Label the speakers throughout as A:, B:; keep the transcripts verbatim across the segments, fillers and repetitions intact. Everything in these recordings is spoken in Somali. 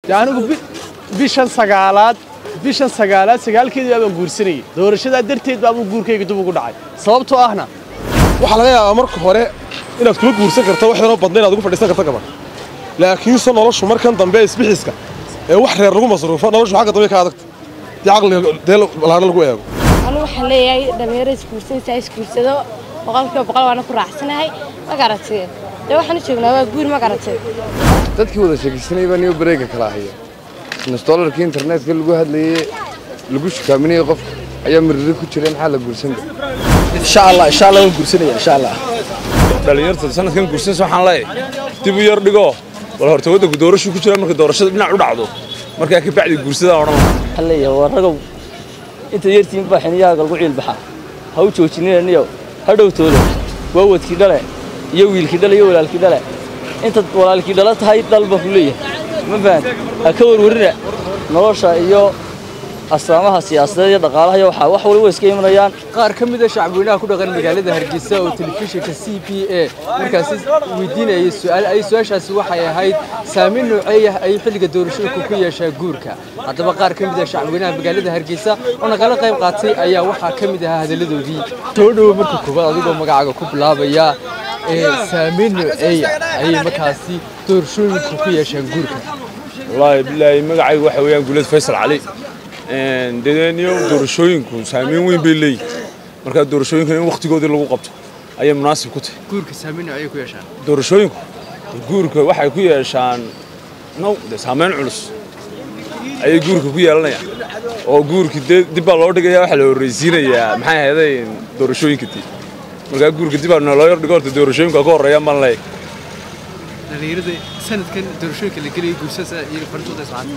A: يعني bishan sagaalaad bishan sagaalaad sagaalkeedii baan guursanay doorashada darteed baa uu guurkayga dib ugu dhacay sababtoo ahna
B: waxa laga yaabaa marka hore inaad kuma guursan karto wax yar oo badnayn aad ugu fadhiisan karto gabar laakiin soo noloshu markan dambe isbixiska ee wax reer lagu masruufo noloshu xagga dambe ka adagta di aqliga deel laana lagu eego
C: anu waxa leeyahay dhalinyarada iskuursan say iskuursado boqolkiiba boqol waana ku raacsanahay ma garatay de waxaan u joognaa waa guur ma garatay
D: dadkii wada sheekaysanay baa niyo bareega kala haya installer-kii internet-ka lagu hadlayay lagu shikaaminay qof ayaa mirri ku jireen xal la guursan
A: insha Allah insha Allah waan guursanaya insha Allah
E: dhalinyarada sanadkan guursanaysa waxaan leeyahay dib u yar dhigo wal horta waddanku doorasho ku jira marka doorashada dhinac u dhacdo marka ka bacdi guursada oran
F: waxa leeyahay waa ragow inta yartiin baa xiniyaaga lagu ciil baxa ha u joojinayniyo ha dhowtooda waa wadkii dhale iyo wiilkii dhale iyo walaalkii dhale inta walaalkii dhale tahay dalba ku leeyahay ma fahad ha ka warwarina nolosha iyo astaamaha siyaasadeed iyo dhaqaalaha iyo waxa wax waliba iska imanayaan
G: qaar ka mid ah shacabweynaha ku dhaqan magaalada Hargeysa oo telefishinka C B A markaas weydiinayay su'aal ay su'aashaasi waxay ahayd saameyn noocee ah ay xilliga doorashada ku yeeshay guurka haddaba qaar ka mid ah shacabweynaha magaalada Hargeysa oo nagala qayb qaatay ayaa waxa ka mid ah hadaladoodii soo dhaw marka koobaad adigoo magacaaga ku bilaabaya ee saameyn noocee ay markaasi doorashooyinku ku yeeshay guurka
E: wallahi billahi magacaygu waxa weeyaan Guulad Faysal Cali een dadaniyo doorashooyinku saameyn weyn bay leeyihiin marka doorashooyinka in waqtigoodii lagu qabto ayay munaasib ku tahay
G: guurka saameyn ay ku yeeshaan
E: doorashooyinku guurka waxay ku yeeshaan no saameyn culus ay guurka ku yeelanayaan oo guurkii dib baa loo dhigayaa waxa la horeysiinayaa maxay ahaydeen doorashooyinkii marka guurka dib baa loo yar dhigo doorashooyinka ka horeeya man lay
G: dhalinyarada sanadkan doorashooyinka la geliyay guursasa iyo fartooda socon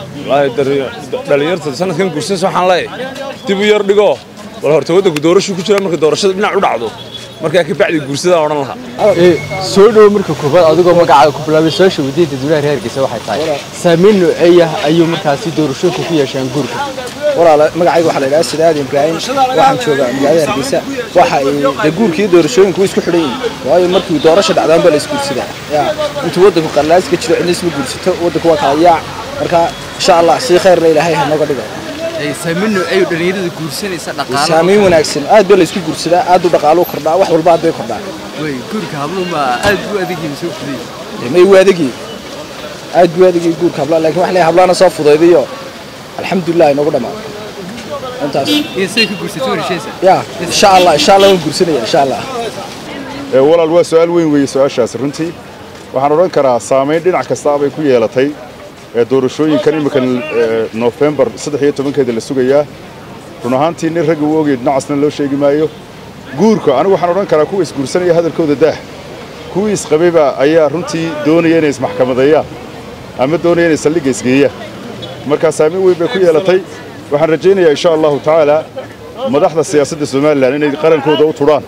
E: wallahi dhalinyarada sanadkan guursasa waxaan leeyahay dib u yar dhigo wal horta waddanku doorasho ku jira marka doorashada dhinac u dhacdo marka ka bacdi guursada oran laha
G: ee soo dhaw marka koobaad adigoo magacaaga ku bilaabay soo shawdiinta dowladda reer Hargeysa waxay tahay saameyn noocee ah ayuu markaasi doorashooyinku ku yeeshaan guurka
A: walaal magacaygu waxa la yiraahdaa Sidaad Ibrahim waxaan joogaa magaalada Hargeysa waxa ay guurkii doorashooyinku isku xidhan yihiin waayo markii doorasho dhacdaan baa la isku guursadaa yaa inta waddanku qalaas ka jiro in isma guursato waddanku waa kala yaac marka insha Allah si khayr la ilaahay ha naga dhigo
G: ay saameyn noocee dhalinyarada guursanaysa dhaqaalaha
A: saameyn wanaagsan aad baa la isku guursadaa aad u dhaqaalo kordhaa wax walba aad bay kordhaa
G: way guurka habluuma aad u adeegay soo fududey
A: may waadigi aad u adeegay guurka habla laakiin wax la hablaana soo fududeydiyo alxamdulillah inagu dhamaa intaas
G: isay ku guursato warshaysa
A: ya insha Allah insha Allah waan guursanaya insha Allah
H: ee walaal waa su'aal weyn weey su'aashaas runtii waxaan oran karaa saameyn dhinac kasta ay ku yeelatay ee doorashooyinkan imika November saddex iyo tobankeeda la sugayaa run ahaantii nin rag uu ogay dhinacasna loo sheegi maayo guurka anigu waxaan oran karaa kuwa isguursanaya hadalkooda daah kuwa isqabayba ayaa runtii doonaya inay ismaxkamadeeyaan ama doonaya inay saldhigga isgeeyaan marka saameyn weyn bay ku yeelatay waxaan rajaynayaa insha Allah taala madaxda siyaasadda Soomaaliland inay qarankooda u turaan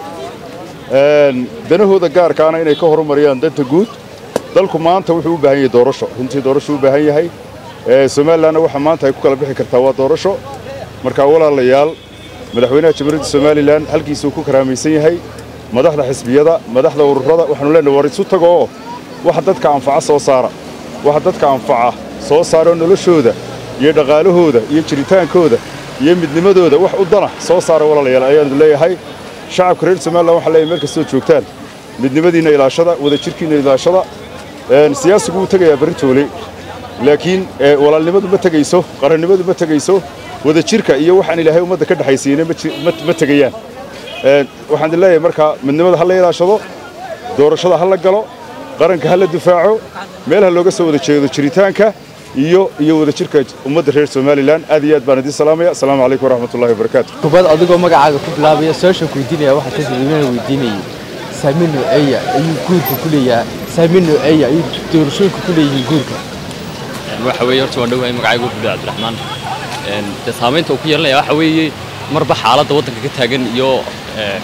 H: een danahooda gaarka ah inay ka horumariyaan danta guud dalku maanta wuxuu u baahan yahay doorasho runtii doorasho u baahan yahay ee Soomaaliland waxa maanta ay ku kala bixi kartaa waa doorasho marka walaalayaal madaxweynaha jamhuuriyadda Soomaaliland halkiisa uu ku karaamaysan yahay madaxda xisbiyada madaxda ururada waxaanu leenahay war isu tago waxa dadka anfaca soo saara waxa dadka anfaca soo saaro noloshooda iyo dhaqaalahooda iyo jiritaankooda iyo midnimadooda wax u dana soo saara walaalayaal ayaan leeyahay shacabka reer Soomaaliland waxa leeyahay meel kasta joogtaan midnimadiina ilaashada wada jirkiina ilaashada een siyaasigu uu tagayaa baritoole laakiin walaalnimadu ma tagayso qarannimadu ma tagayso wada jirka iyo waxaan ilaahay ummadda ka dhaxaysiinay ma tagayaan een waxaan leeyahay marka midnimada hal la ilaashado doorashada hal la galo qaranka hal la difaaco meelaha looga soo wada jeedo jiritaanka iyo iyo wada jirka ummadda reer Soomaaliland aad iyo aad baan idin salaamaya assalaamu calaykum waraxmatullaahi wabarakaatuh
G: koobaad adigoo magacaaga ku bilaabaya soo shawdiinaya waxa ka dadweynaha weydiinayay saameyn noocee ayuu guurka ku leeyahay saameyn noocee ayuu doorashooyinku ku leeyihiin guurka
F: waxa weeye horta waan dhawahay magacaygu Abdul Cabdiraxmaan een de saameynta uu ku yeelanaya waxa weeye marba xaaladda waddanka ka taagan iyo een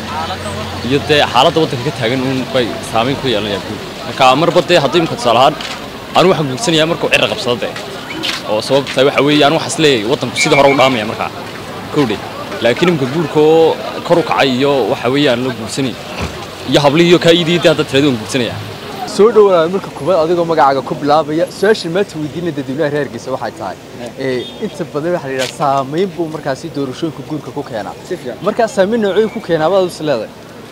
F: iyo de xaaladda waddanka ka taagan uun bay saameyn ku yeelanayaan guurka marka marba de haddii imka tusaalahaan anu waxaan guursanayaa markuu cirra qabsado oo sababta waxa weeye anu waxas leeyahay waddanku sidii hore u dhaamaya marka kowdhe laakiin imka guurka kor u kacay iyo waxa weeye aan la guursanay iyo habliyo ka iidiida hadda tirada guursanaya
G: soo dhawaada marka kubad adigoo magacaaga ku bilaabaya su'aasha ma weydiinay dadweynaha reer Hargeysa waxay tahay ee inta badan waxa la yiraahdaa saameyn buu markaasi doorashooyinka guurka ku keenaa marka saameyn noocyo ku keenaa baad is leedahay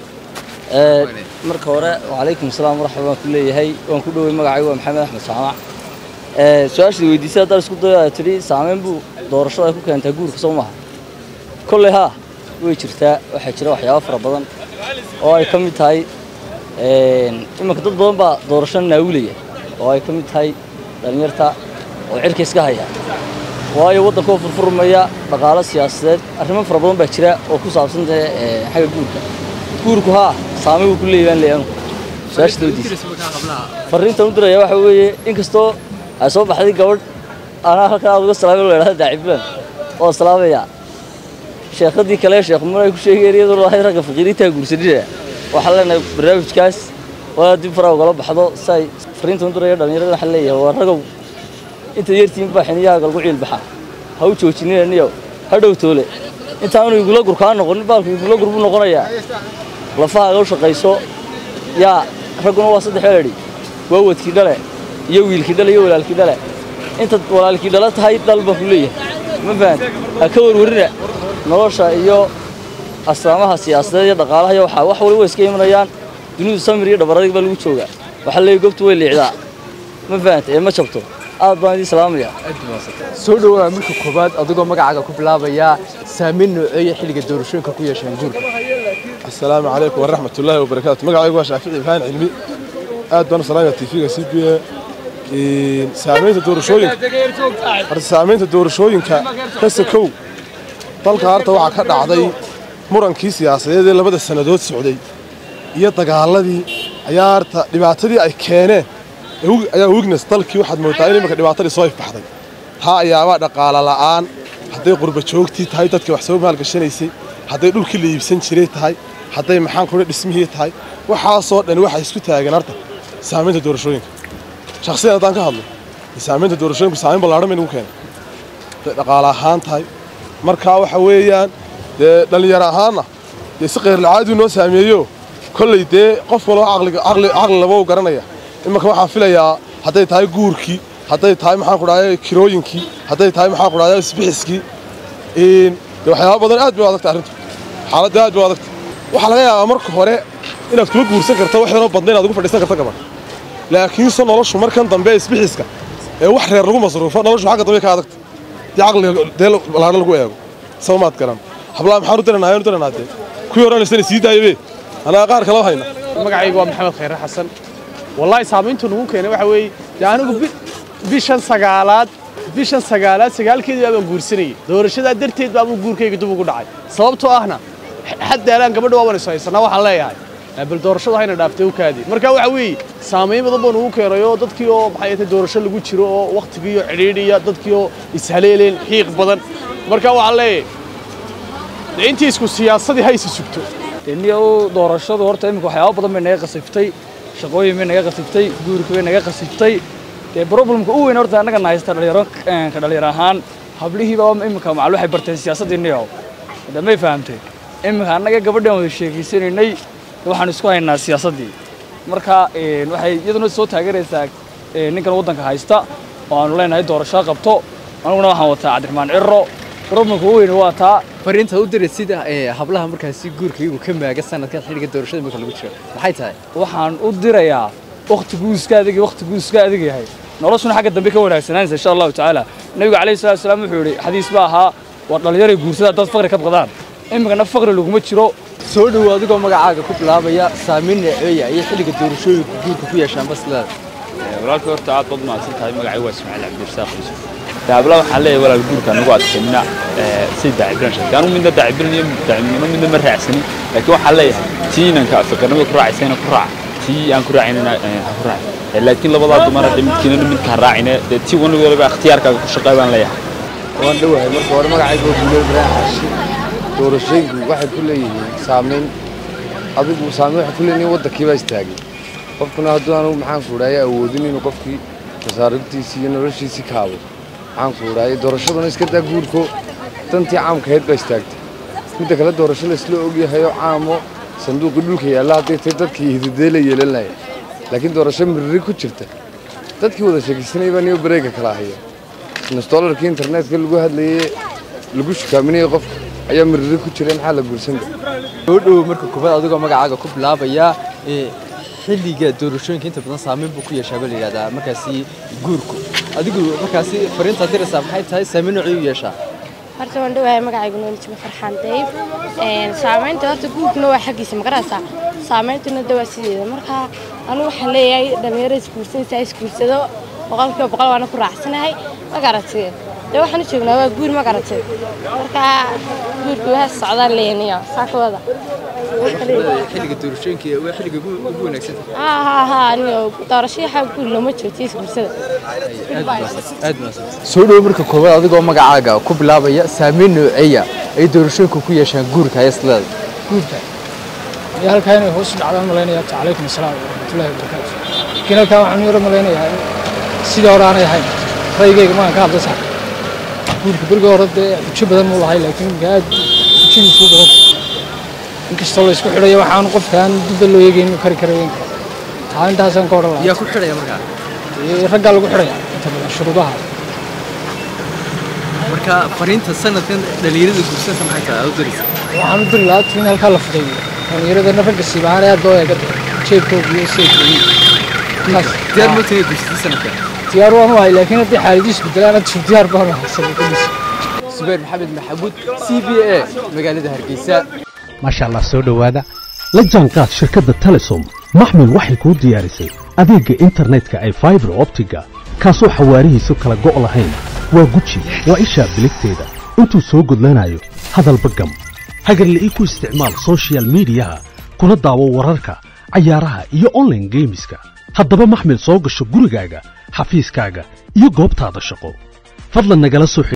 I: ee marka hore wa alaykum salaam wa rahmatullahi wa leeyahay waan ku dhaway magacayga waa Maxamed Axmed Saamac ee su'aasha weydiisay dad isku dayo tiri saameyn buu doorashada ku keentaa guurka Soomaaliya kulli ha way jirtaa waxa jira waxyaabo fara badan oo ay kamid tahay een imanka dad badan baa doorasho naawilaya oo ay kamid tahay dhalinyarta oo cirka iska haya waayo wadanka furfurmaya dhaqaale siyaasadeed arrimo fara badan baa jira oo ku saabsan ee xagga guurka guurku ha saameyn ku leeyahay leeyahay su'aashta weydiisay fariinta u diraya waxa weeye inkastoo ay soo baxday gabadh ana halka uga salaamay leeyahay daaciblan oo salaamaya sheekhdii kale sheekh Umar ay ku sheegayeen inuu rag faqiiriinta guursadeen waxa leenahay barnaamijkaas waa dib faraw gala baxdo say fariinta u diraya dhalinyarada waxa leeyahay waa ragow inta yartiin baaxiniyaha galku ciil baxa ha u joojinayniyo hadhow toole inta aanu igula gurkaan noqon baalku igula gurbu noqonaya lafaha oo shaqayso ya raguna waa saddex weelari waa wadkii dhale iyo wiilkii dhale iyo walaalkii dhale inta walaalkii dhale tahay dalba ku leeyahay ma fahant ka warwarina nolosha iyo astaamaha siyaasadeed iyo dhaqaalaha iyo waxa wax walba iska imanayaan dunidu samir iyo dhabarada baa lagu jooga waxa la goobtu way leexdaa ma fahanteen ma jabto aad baan idin salaamaya
G: soo dhawaada marka koobaad adigoo magacaaga ku bilaabaya saameyn noocyo xilliga doorashooyinka ku yeeshaan guurka
B: assalaamu calaykum wa rahmatullahi wa barakaatuh magacaygu waa Shaafici Ibrahim Cilmi aad baan salaamaya T V-ga C B A ee saameynta doorashooyinka har saameynta doorashooyinka kasakow dalka harta waxa ka dhacday murankii siyaasadeed ee labada sanadood socday iyo dagaaladii ayaa harta dhibaatadii ay keeneen ayaa weakness dalkii waxaad moodaa in marka dhibaatadii soo ifbaxday taa ayaaba dhaqaale la'aan haday qurba joogtii tahay dadkii wax soo maal gashanaysay haday dhulkii la iibsan jiray tahay haday maxaan ku dhismihii tahay waxa soo dhan waxa isku taagan harta saameynta doorashooyinka shakhsiyan hadaan ka hadlo saameynta doorashooyinku saameyn ballaaran inuu keenay dhaqaale ahaan tahay marka waxa weeyaan dhalinyaro ahaana si qeyr lacaadi noo saameeyo kulay de qof walo aqliga aqli aqli labo garanaya imaka waxa filayaa haday tahay guurkii haday tahay maxaan ku dhahay kirooyinkii haday tahay maxaan ku dhahay isbixiskii in waxyaabo badan aad bay adag tahay arrintu xaaladda aad bay adag waxa laga yaabaa marka hore inaad ku guursan karto wax yar oo badan inaad ugu fadhiisan karto gabar laakiin soo noloshu markan dambe isbixiska ee wax reer lagu masruufo noloshu xagga dambe ka adag dii aqliga deel laana lagu eego soomaad garan habla maxaan u diranahay u diranahay ku yoranaysan sii daayay ana qaar kala hayna
J: magacaygu waa Maxamed Khayr Xasan wallahi saameyntu nagu keenay waxa weey anigu bishan sagaalaad bishan sagaalaad sagaalkeedii baan guursanay doorashada darteed baan guurkayga dib ugu dhacay sababtoo ahna xadaalan gabadha waa wanaagsan waxaan leeyahay bal doorashada hayna dhaaftay u kaadi marka waxa weey saameyn badan buu nagu keenayo dadkii oo maxay tahay doorasho lagu jiro oo waqtigii iyo xiriiriya dadkii oo ishaleeleen xiiq badan marka waxa leeyahay intii isku siyaasadii haysi sugto
I: inniyo doorashadu horta imika waxyaabo badan bay naga qasiftay shaqooyin bay naga qasiftay guurka bay naga qasiftay ee problemka uu weyn horta anaga naaysta dhalinyaro ka dhalinyaro ahaan hablihii baa imika macal waxay barteen siyaasadda inniyo damay fahamtay imika anaga gabadhan wada sheekaysanay waxaan isku haynaa siyaasadii marka ee waxay iyaduna soo taageeraysaa ninkan wadanka haysta oo aan leenahay doorasho qabto anaguna waxaan wataa Cabdiraxmaan Cirro problemka uu weyn waa taa
G: fariinta u diray sida ee hablaha markaasi guurkaygu ka maaga sanadka xilliga doorashada marka lagu jiro maxay tahay
I: waxaan u dirayaa waqtigu iska adag waqtigu iska adag yahay noloshuna xagga dambe ka wanaagsanaansha insha Allah ta'ala nabiga kaleey salaam wuxuu yiri xadiis baa ahaa war dhalinyaro guursada dad faqri ka qadaan imika faqri lagu ma jiro
G: soo dhawaad adigoo magacaaga ku bilaabaya saameyn noocyo iyo xilliga doorashooyinka guurka ku yeeshaan baslada
F: walaalka horta aad bad ma san tahay magacaygu waa Ismaaciil Cabdi Rasaaq daabla waxa leeyahay walaal guurka nagu adkeena ee si daacibran shaqaan mid daacibran iyo daacibnimo mid ma raacsanin laakiin waxa leeyahay tiinanka afkarnimo ku raacisayna ku raac tii aan ku raacinayna ku raac laakiin labada dumar mid kiinana mid ka raacina tii wan waliba ikhtiyaarkaaga ku shaqeeyaan leeyahay
D: waan dhawahay marka hore magacaygu waa Buuleed Raaxashi doorashooyinku waxay ku leeyihiin saameyn adigu saameyn waxa ku leeyihiin wadankii baa istaagay qofkuna hadduu aanu maxaan ku dhahay awoodin inuu qofkii tasarruftiisa iyo noloshiisa kaabo maxaan ku dhahay doorashaduna iska daa guurko tantii caamkayd baa istaagtay midda kale doorasho la isla og yahay oo caamo sanduuqa dhulka yaalla haddii tay dadkii hidideela yeelanaya laakiin doorasho mirri ku jirta dadkii wada sheekaysanay baa niyo bareega kala haya nus dollarkii internetka lagu hadlayay lagu shukaaminayay qof ayaa mirri ku jira maxaa la guursan
G: oo dhow marka kubad adigoo magacaaga ku bilaabaya ee xilliga doorashooyinka inta badan saameyn buu ku yeeshaa bal yiraahdaa markaasi guurku adigu markaasi fariinta diraysa maxay tahay saameyn u yeeshaa
C: horta waan dhawahay magacaygu Nuurjima Farxaan Dayib een saameynta horta guurkuna waa xaqiisa ma garaysaa saameyntuna dawaa sideeda marka anu waxaan leeyahay dhalinyaro iskuursanaysa iskuursado boqolkiiba boqol waan ku raacsanahay ma garatay de waxaan joognaa waa guur ma garatay marka guurku waa socdaan leeyniyo saakooda
G: xilliga doorashooyinka waa xilliga ugu wanaagsan
C: ha ha ha aniga doorashada guur lama joogtay iskuursada
G: aad ma soo dhow marka koobaad adigoo magacaaga ku bilaabaya saameyn nooceeya ay doorashooyinku ku yeeshaan guurka hayslada
K: guurka iyo halka inay hoos dhacdaan maleynaya tacaliikum salaam wa rahmatullahi wa barakatuh kina ka waxaan yar maleynayaa sidoo hore aanay ahayn raygayga ma ka hadlaysaa guurka burga hore uji badan ma lahay laakiin gaad ujiisu badan inkastoo la isku xidhayo waxaan qofkaan dib loo yeegin kari kareen taa intaasan ka oran
G: yaa ku xidhaya markaa
K: ragga lagu xidhaya inta badan shuruudaha
G: marka fariinta sanadkan dhalinyarada guursanaysa maxay tahay u diraysa
K: waxaan u diri lahaa in halka la fudeeyo dhalinyarada ragga siibaan aad loo eega jeebkooda iyo seedkooda
G: taas diyaar ma tahay guursanaysa sanadkan
K: diyaar waan wahay laakiin haddii xaaladiis bedelaan aad diyaar baan wahay sababtiisa
G: Subayr Maxamed Maxamuud C B A magaalada Hargeysa
L: ما شاء الله سو دhowaada la jaanqaad shirkadda Telesom maxmil waxay ku diyaarisay adeega internetka ay fiber optiga kaasoo xawaarihiisu kala go' lahayn waa guji waa isha biligteeda intuu soo gudlanayo hadalba gam hagarlii ku isticmaal social media kuna daawo wararka cayaaraha iyo online gameska haddaba maxmil soo gasho gurigaaga xafiiskaaga iyo goobtaada shaqo fadlan nagala soo